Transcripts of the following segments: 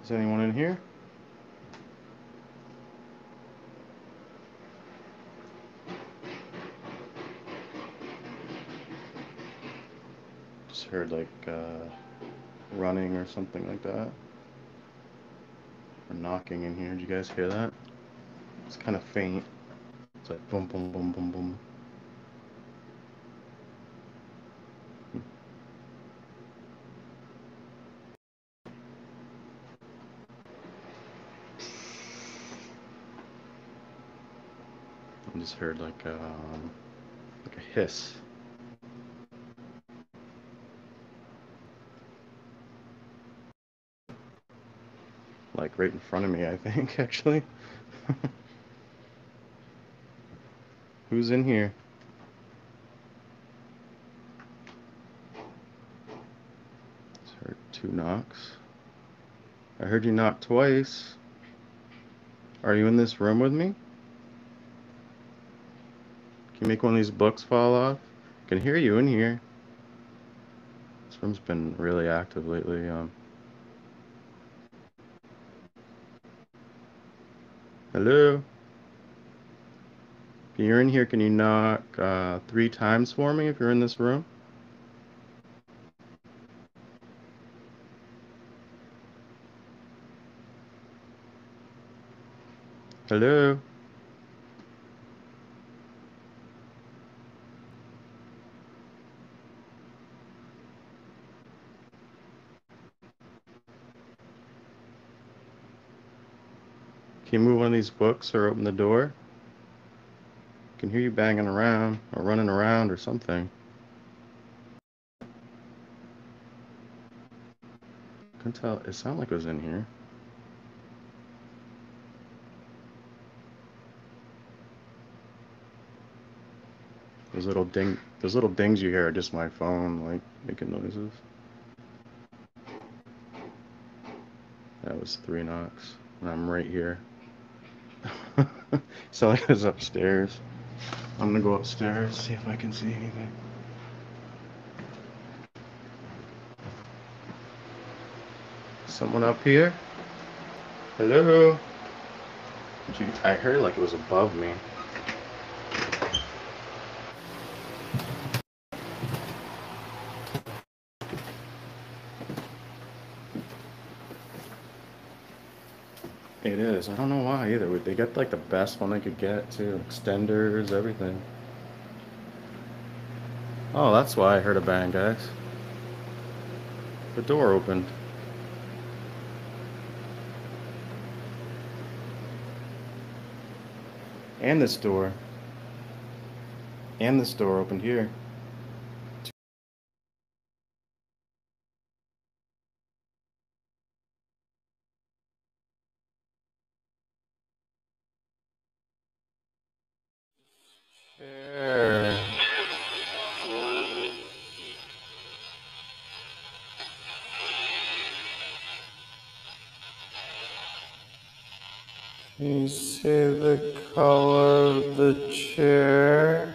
Is anyone in here? Just heard like running or something like that. Or knocking in here. Did you guys hear that? It's kind of faint. It's like boom, boom, boom, boom, boom. I just heard like a hiss. Like right in front of me, I think, actually. Who's in here? Just heard 2 knocks. I heard you knock twice. Are you in this room with me? Can you make one of these books fall off? I can hear you in here. This room's been really active lately. Hello? If you're in here, can you knock 3 times for me if you're in this room? Hello? Can you move one of these books or open the door? I can hear you banging around or running around or something. I couldn't tell. It sounded like it was in here. Those little dings you hear are just my phone, like making noises. That was 3 knocks, and I'm right here. So like it was upstairs. I'm gonna go upstairs, see if I can see anything. Someone up here? Hello? I heard like it was above me. It is. I don't know why either. They got like the best one they could get too. Extenders, everything. Oh, that's why I heard a bang, guys. The door opened. And this door. And this door opened here. Sure. Can you see the color of the chair?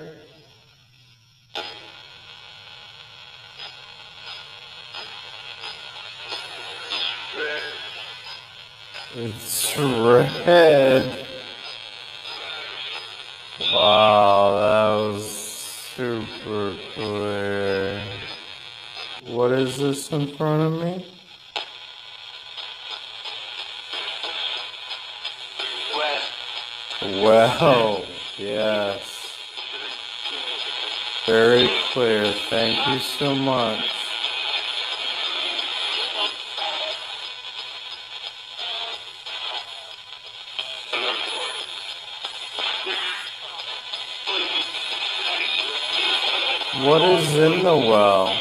It's red. Wow, that was super clear. What is this in front of me? Well, yes. Very clear. Thank you so much. What is in the well?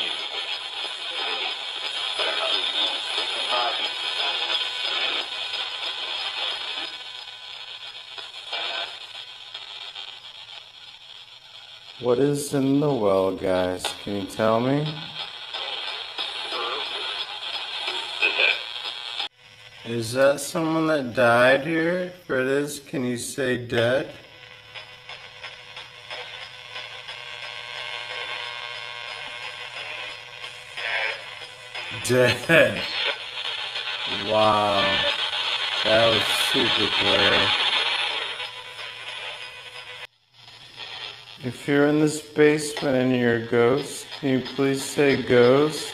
What is in the well, guys? Can you tell me? Is that someone that died here? If it is, can you say dead? Dead. Wow, that was super clear. If you're in this basement and you're a ghost, can you please say ghost?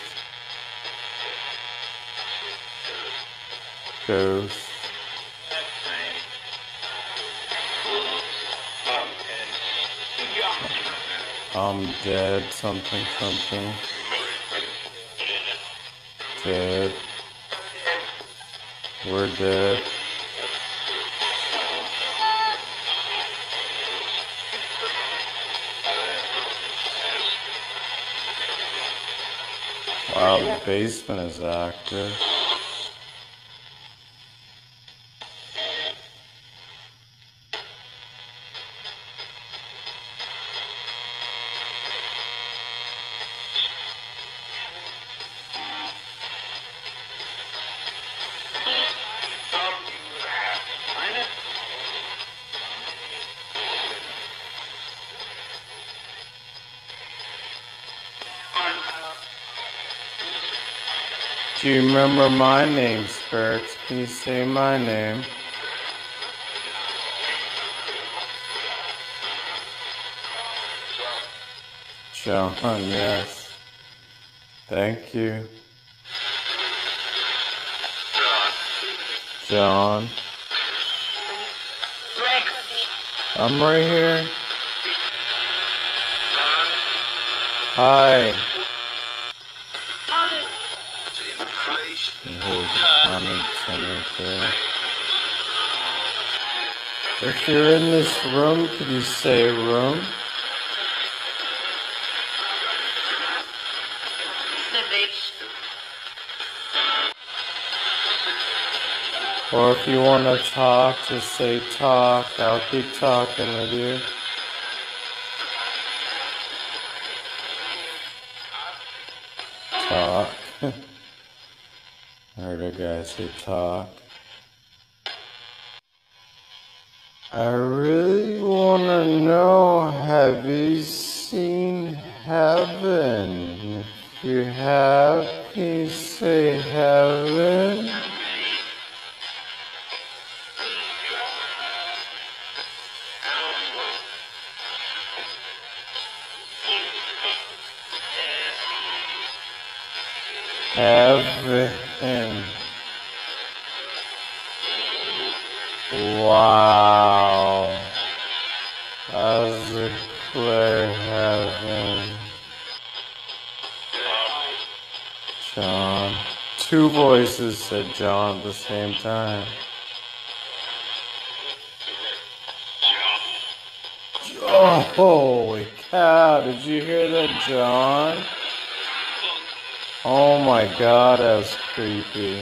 Ghost. I'm dead, something, something. Dead. We're dead. Wow, the basement is active. Do you remember my name, spirits? Can you say my name? John, yes. Thank you. John. I'm right here. Hi. If you're in this room, could you say room? Or if you want to talk, just say talk. I'll keep talking with you. Talk. I heard a guy say talk. I really want to know, have you seen heaven? If you have, can you say heaven? Heaven. Wow. That's a clear heaven. John. Two voices said John at the same time. Oh, holy cow. Did you hear that, John? Oh my god, that was creepy.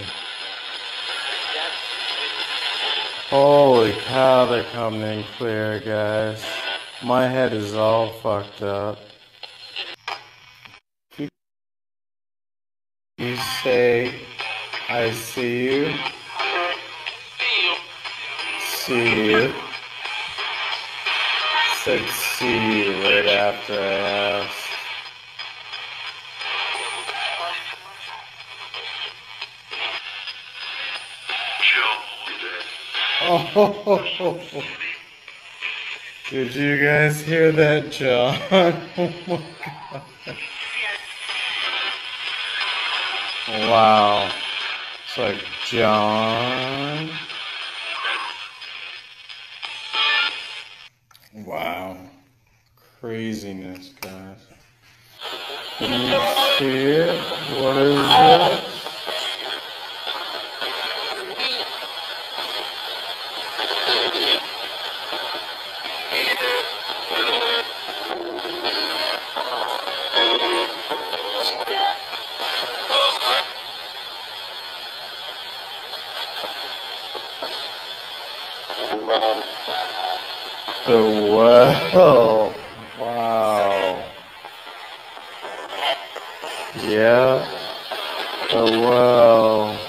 Holy cow, they're coming in clear, guys. My head is all fucked up. You say, I see you. See you. Said see you right after I asked. Oh, did you guys hear that, John? Oh my god. Wow. It's like, John. Wow. Craziness, guys. Can you see it? What is it? The well. Wow. Yeah. The well.